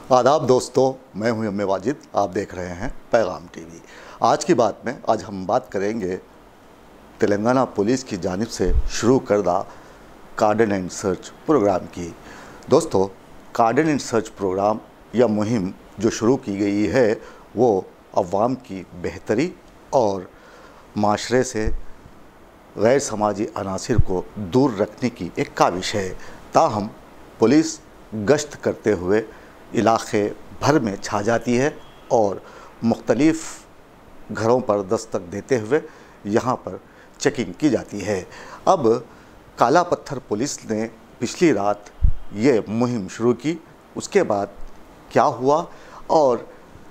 आदाब दोस्तों, मैं हूं एम ए वाजिद। आप देख रहे हैं पैगाम टीवी। आज की बात में आज हम बात करेंगे तेलंगाना पुलिस की जानिब से शुरू करदा कार्डन एंड सर्च प्रोग्राम की। दोस्तों, कार्डन एंड सर्च प्रोग्राम या मुहिम जो शुरू की गई है वो अवाम की बेहतरी और माशरे से गैर समाजी अनासिर को दूर रखने की एक काविश है। ताहम पुलिस गश्त करते हुए इलाके भर में छा जाती है और मुख्तलिफ़ घरों पर दस्तक देते हुए यहाँ पर चेकिंग की जाती है। अब काला पत्थर पुलिस ने पिछली रात ये मुहिम शुरू की। उसके बाद क्या हुआ और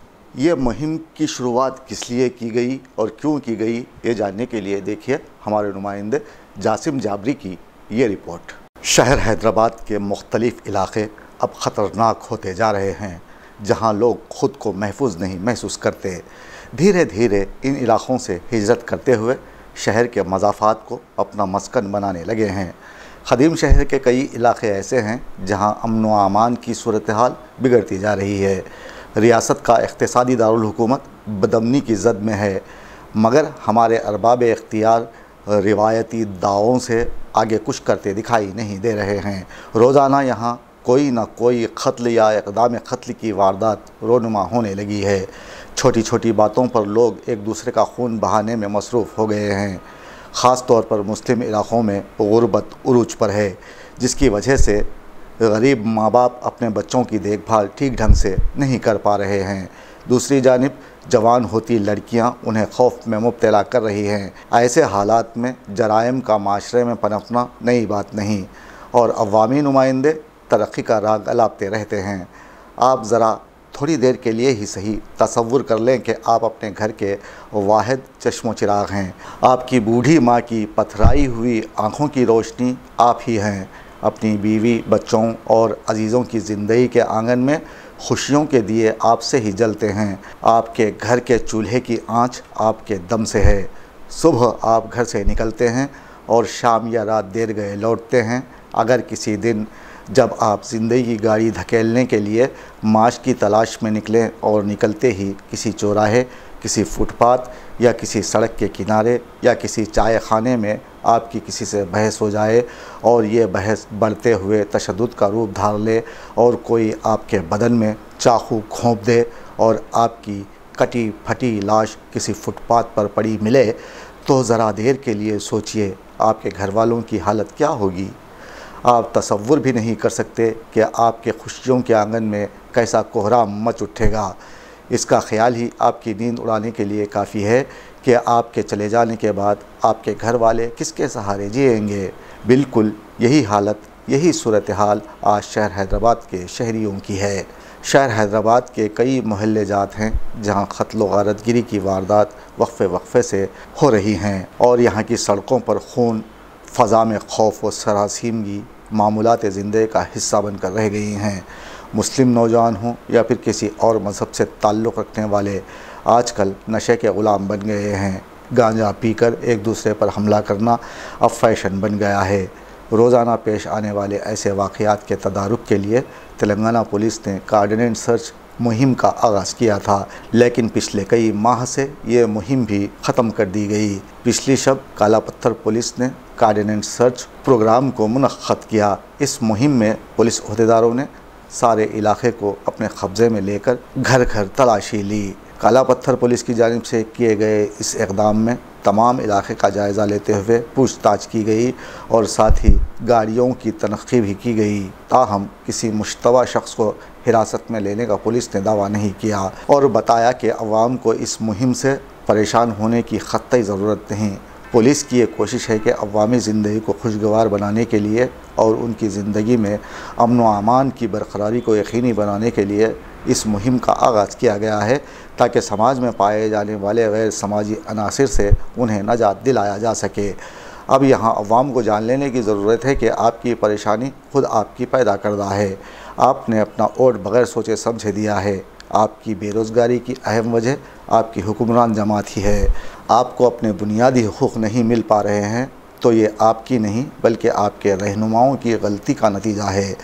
ये मुहिम की शुरुआत किस लिए की गई और क्यों की गई, ये जानने के लिए देखिए हमारे नुमाइंदे जासिम जाबरी की ये रिपोर्ट। शहर हैदराबाद के मुख्तलिफ़ इलाके अब ख़तरनाक होते जा रहे हैं, जहां लोग ख़ुद को महफूज नहीं महसूस करते। धीरे धीरे इन इलाक़ों से हिजरत करते हुए शहर के मज़ाफ़ात को अपना मस्कन बनाने लगे हैं। ख़दीम शहर के कई इलाक़े ऐसे हैं जहां अमन व अमान की सूरत हाल बिगड़ती जा रही है। रियासत का इक़्तिसादी दारुल हुकूमत बदअमनी की ज़द में है, मगर हमारे अरबाब इख्तियार रिवायती दावों से आगे कुछ करते दिखाई नहीं दे रहे हैं। रोज़ाना यहाँ कोई ना कोई क़त्ल या इक़दाम क़त्ल की वारदात रोनुमा होने लगी है। छोटी छोटी बातों पर लोग एक दूसरे का खून बहाने में मसरूफ़ हो गए हैं। ख़ास तौर पर मुस्लिम इलाक़ों में गुर्बत उरूज पर है, जिसकी वजह से गरीब माँ बाप अपने बच्चों की देखभाल ठीक ढंग से नहीं कर पा रहे हैं। दूसरी जानिब जवान होती लड़कियां उन्हें खौफ में मुब्तला कर रही हैं। ऐसे हालात में जराइम का माशरे में पनपना नई बात नहीं और अवामी नुमाइंदे तरक्की का राग अलापते रहते हैं। आप ज़रा थोड़ी देर के लिए ही सही तसव्वुर कर लें कि आप अपने घर के वाहिद चश्मो चिराग हैं। आपकी बूढ़ी माँ की पथराई हुई आँखों की रोशनी आप ही हैं। अपनी बीवी, बच्चों और अजीज़ों की ज़िंदगी के आंगन में खुशियों के दिए आपसे ही जलते हैं। आपके घर के चूल्हे की आँच आपके दम से है। सुबह आप घर से निकलते हैं और शाम या रात देर गए लौटते हैं। अगर किसी दिन जब आप ज़िंदगी की गाड़ी धकेलने के लिए माश की तलाश में निकलें और निकलते ही किसी चौराहे, किसी फुटपाथ या किसी सड़क के किनारे या किसी चाय खाने में आपकी किसी से बहस हो जाए और ये बहस बढ़ते हुए तशद्दुद का रूप धार ले और कोई आपके बदन में चाकू घोंप दे और आपकी कटी फटी लाश किसी फुटपाथ पर पड़ी मिले, तो ज़रा देर के लिए सोचिए आपके घर वालों की हालत क्या होगी। आप तसव्वुर भी नहीं कर सकते कि आपके खुशियों के आंगन में कैसा कोहराम मच उठेगा। इसका ख्याल ही आपकी नींद उड़ाने के लिए काफ़ी है कि आपके चले जाने के बाद आपके घर वाले किसके सहारे जिएंगे। बिल्कुल यही हालत, यही सूरत हाल आज शहर हैदराबाद के शहरियों की है। शहर हैदराबाद के कई मोहल्ले जात हैं जहां क़त्ल व गारतगिरी की वारदात वक्फ़े से हो रही हैं और यहाँ की सड़कों पर खून, फ़ज़ा में खौफ व सरासीमगी मामूलात ज़िंदगी का हिस्सा बनकर रह गई हैं। मुस्लिम नौजवान हों या फिर किसी और मज़हब से ताल्लुक़ रखने वाले आजकल नशे के ग़ुलाम बन गए हैं। गांजा पीकर एक दूसरे पर हमला करना अब फैशन बन गया है। रोज़ाना पेश आने वाले ऐसे वाक़यात के तदारुक के लिए तेलंगाना पुलिस ने कार्डन एंड सर्च मुहिम का आगाज़ किया था, लेकिन पिछले कई माह से ये मुहिम भी ख़त्म कर दी गई। पिछली शब काला पत्थर पुलिस ने कार्डन एंड सर्च प्रोग्राम को मुनक़्क़द किया। इस मुहिम में पुलिस अहदेदारों ने सारे इलाके को अपने कब्ज़े में लेकर घर घर तलाशी ली। काला पत्थर पुलिस की जानिब से किए गए इस इक़दाम में तमाम इलाके का जायज़ा लेते हुए पूछताछ की गई और साथ ही गाड़ियों की तनख़ी भी की गई। ताहम किसी मुश्तबा शख्स को हिरासत में लेने का पुलिस ने दावा नहीं किया और बताया कि अवाम को इस मुहिम से परेशान होने की ख़त्ती ज़रूरत नहीं। पुलिस की ये कोशिश है कि अवामी ज़िंदगी को खुशगवार बनाने के लिए और उनकी ज़िंदगी में अमन व अमान की बरकरारी को यकीनी बनाने के लिए इस मुहिम का आगाज़ किया गया है, ताकि समाज में पाए जाने वाले गैर समाजी अनासिर से उन्हें नजात दिलाया जा सके। अब यहाँ अवाम को जान लेने की ज़रूरत है कि आपकी परेशानी खुद आपकी पैदा करदा है। आपने अपना वोट बग़ैर सोचे समझे दिया है। आपकी बेरोज़गारी की अहम वजह आपकी हुक्मरान जमात ही है। आपको अपने बुनियादी हुकूक़ नहीं मिल पा रहे हैं तो ये आपकी नहीं बल्कि आपके रहनुमाओं की गलती का नतीजा है।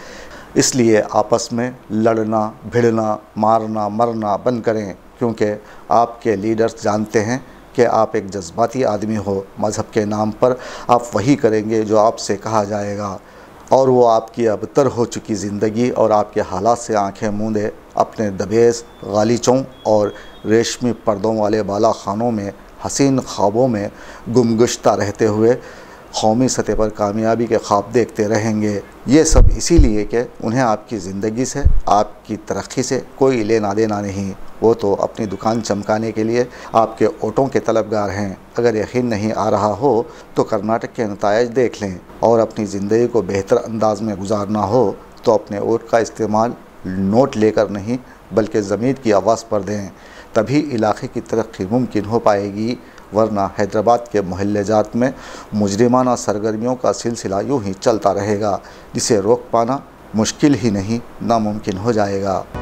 इसलिए आपस में लड़ना, भिड़ना, मारना, मरना बंद करें, क्योंकि आपके लीडर्स जानते हैं कि आप एक जज्बाती आदमी हो। मज़हब के नाम पर आप वही करेंगे जो आपसे कहा जाएगा, और वो आपकी अबतर हो चुकी ज़िंदगी और आपके हालात से आंखें मूंदे अपने दबेस गालीचों और रेशमी पर्दों वाले बाला खानों में हसीन ख्वाबों में गुमगुश्ता रहते हुए कौमी सतह पर कामयाबी के ख्वाब देखते रहेंगे। ये सब इसीलिए कि उन्हें आपकी ज़िंदगी से, आपकी तरक्की से कोई लेना देना नहीं। वो तो अपनी दुकान चमकाने के लिए आपके वोटों के तलबगार हैं। अगर यकीन नहीं आ रहा हो तो कर्नाटक के नतायज देख लें, और अपनी ज़िंदगी को बेहतर अंदाज में गुजारना हो तो अपने वोट का इस्तेमाल नोट लेकर नहीं बल्कि ज़मीर की आवाज़ पर दें, तभी इलाके की तरक्की मुमकिन हो पाएगी। वरना हैदराबाद के मोहल्लेजात में मुजरिमाना सरगर्मियों का सिलसिला यूं ही चलता रहेगा, जिसे रोक पाना मुश्किल ही नहीं नामुमकिन हो जाएगा।